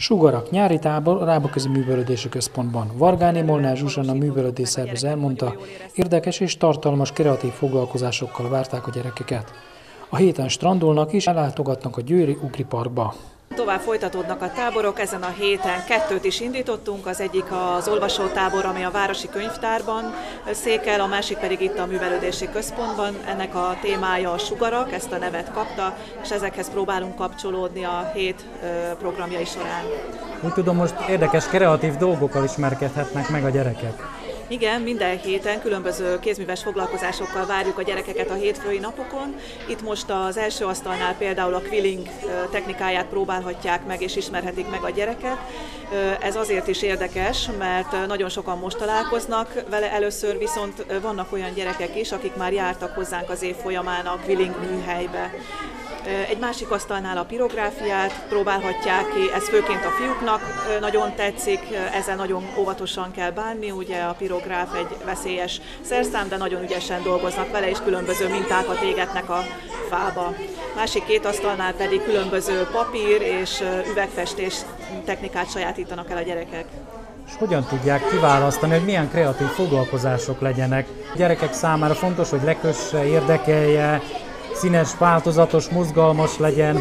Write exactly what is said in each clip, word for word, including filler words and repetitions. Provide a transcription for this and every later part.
Sugarak nyári tábor a Rábaközi Művelődési Központban. Vargáné Molnár Zsuzsanna művelődés szervező elmondta, érdekes és tartalmas kreatív foglalkozásokkal várták a gyerekeket. A héten strandolnak és ellátogatnak a Győri Ugri Parkba. Tovább folytatódnak a táborok, ezen a héten kettőt is indítottunk, az egyik az olvasótábor, ami a Városi Könyvtárban székel, a másik pedig itt a Művelődési Központban. Ennek a témája a sugarak, ezt a nevet kapta, és ezekhez próbálunk kapcsolódni a hét programjai során. Úgy tudom, most érdekes, kreatív dolgokkal ismerkedhetnek meg a gyerekek. Igen, minden héten különböző kézműves foglalkozásokkal várjuk a gyerekeket a hétfői napokon. Itt most az első asztalnál például a quilling technikáját próbálhatják meg és ismerhetik meg a gyerekek. Ez azért is érdekes, mert nagyon sokan most találkoznak vele először, viszont vannak olyan gyerekek is, akik már jártak hozzánk az év folyamán a quilling műhelybe. Egy másik asztalnál a pirográfiát próbálhatják ki, ez főként a fiúknak nagyon tetszik, ezzel nagyon óvatosan kell bánni, ugye a pirográf egy veszélyes szerszám, de nagyon ügyesen dolgoznak vele, és különböző mintákat égetnek a fába. Másik két asztalnál pedig különböző papír és üvegfestés technikát sajátítanak el a gyerekek. És hogyan tudják kiválasztani, hogy milyen kreatív foglalkozások legyenek? A gyerekek számára fontos, hogy lekösse, érdekelje, színes, változatos, mozgalmas legyen.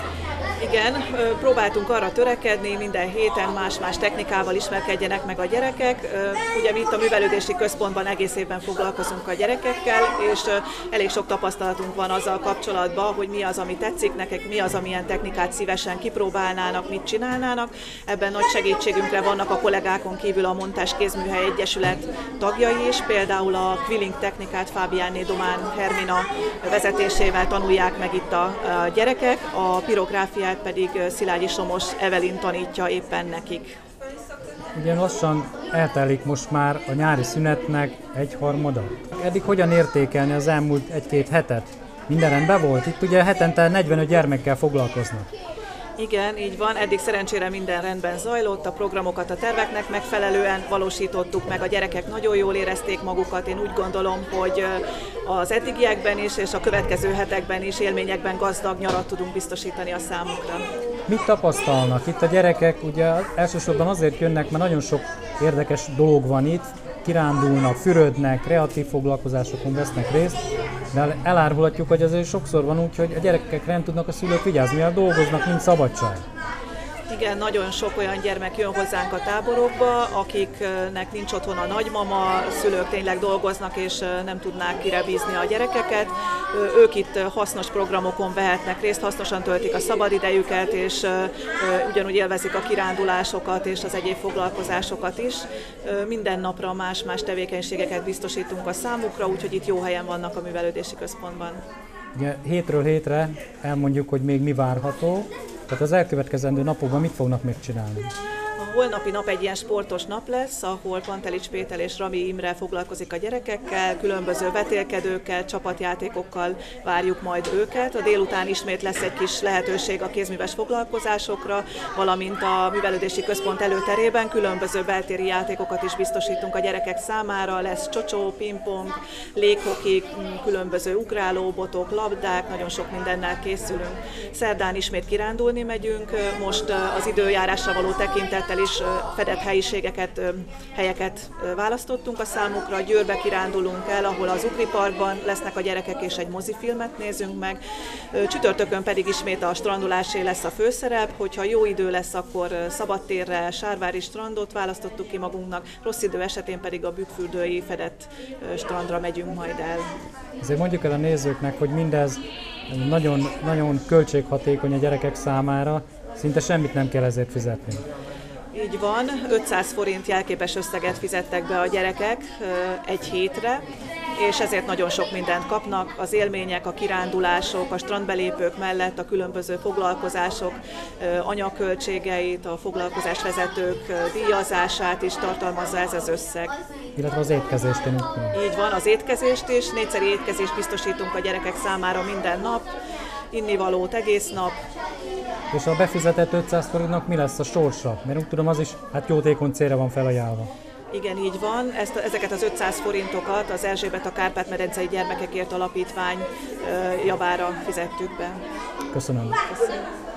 Igen, próbáltunk arra törekedni, minden héten más-más technikával ismerkedjenek meg a gyerekek. Ugye mi itt a Művelődési Központban egész évben foglalkozunk a gyerekekkel, és elég sok tapasztalatunk van azzal kapcsolatban, hogy mi az, ami tetszik nekik, mi az, amilyen technikát szívesen kipróbálnának, mit csinálnának. Ebben nagy segítségünkre vannak a kollégákon kívül a Montás Kézműhely Egyesület tagjai is, például a quilling technikát Fábiánné Domán Hermina vezetésével tanulják meg itt a gyerekek, a pirográfiát pedig Szilágyi Somos Evelin tanítja éppen nekik. Ugye lassan eltelik most már a nyári szünetnek egyharmada. Eddig hogyan értékelni az elmúlt egy-két hetet? Minden rendben volt? Itt ugye hetente negyvenöt gyermekkel foglalkoznak. Igen, így van. Eddig szerencsére minden rendben zajlott, a programokat a terveknek megfelelően valósítottuk meg, a gyerekek nagyon jól érezték magukat. Én úgy gondolom, hogy az eddigiekben is és a következő hetekben is élményekben gazdag nyarat tudunk biztosítani a számukra. Mit tapasztalnak? Itt a gyerekek ugye elsősorban azért jönnek, mert nagyon sok érdekes dolog van itt, kirándulnak, fürödnek, kreatív foglalkozásokon vesznek részt, de elárulhatjuk, hogy azért sokszor van úgy, hogy a gyerekekre nem tudnak a szülők vigyázni, mivel dolgoznak, mint szabadság. Igen, nagyon sok olyan gyermek jön hozzánk a táborokba, akiknek nincs otthon a nagymama, a szülők tényleg dolgoznak és nem tudnák kire bízni a gyerekeket. Ők itt hasznos programokon vehetnek részt, hasznosan töltik a szabadidejüket, és ugyanúgy élvezik a kirándulásokat és az egyéb foglalkozásokat is. Minden napra más-más tevékenységeket biztosítunk a számukra, úgyhogy itt jó helyen vannak a Művelődési Központban. Ugye, hétről hétre elmondjuk, hogy még mi várható. Tehát az elkövetkezendő napokban mit fognak még csinálni? A holnapi nap egy ilyen sportos nap lesz, ahol Pantelics Péter és Rami Imre foglalkozik a gyerekekkel, különböző vetélkedőkkel, csapatjátékokkal várjuk majd őket. A délután ismét lesz egy kis lehetőség a kézműves foglalkozásokra, valamint a Művelődési Központ előterében különböző beltéri játékokat is biztosítunk a gyerekek számára. Lesz csocsó, pingpong, léghoki, különböző ugrálóbotok, labdák, nagyon sok mindennel készülünk. Szerdán ismét kirándulni megyünk, most az időjárásra való tekintettel is fedett helyiségeket, helyeket választottunk a számukra. Győrbe kirándulunk el, ahol az Ugri Parkban lesznek a gyerekek, és egy mozifilmet nézünk meg. Csütörtökön pedig ismét a strandolásé lesz a főszerep, hogyha jó idő lesz, akkor szabadtérre, Sárvári strandot választottuk ki magunknak, rossz idő esetén pedig a Bükkfürdői fedett strandra megyünk majd el. Ezért mondjuk el a nézőknek, hogy mindez nagyon, nagyon költséghatékony a gyerekek számára, szinte semmit nem kell ezért fizetni. Így van, ötszáz forint jelképes összeget fizettek be a gyerekek egy hétre, és ezért nagyon sok mindent kapnak, az élmények, a kirándulások, a strandbelépők mellett a különböző foglalkozások anyagköltségeit, a foglalkozásvezetők díjazását is tartalmazza ez az összeg. Illetve az étkezést. Így van, az étkezést is, négyszeri étkezést biztosítunk a gyerekek számára minden nap, innivalót egész nap. És a befizetett ötszáz forintnak mi lesz a sorsa? Mert úgy tudom, az is hát jótékony célra van felajánlva. Igen, így van. Ezt, ezeket az ötszáz forintokat az Erzsébet a Kárpát-medencei Gyermekekért Alapítvány javára fizettük be. Köszönöm. Köszönöm.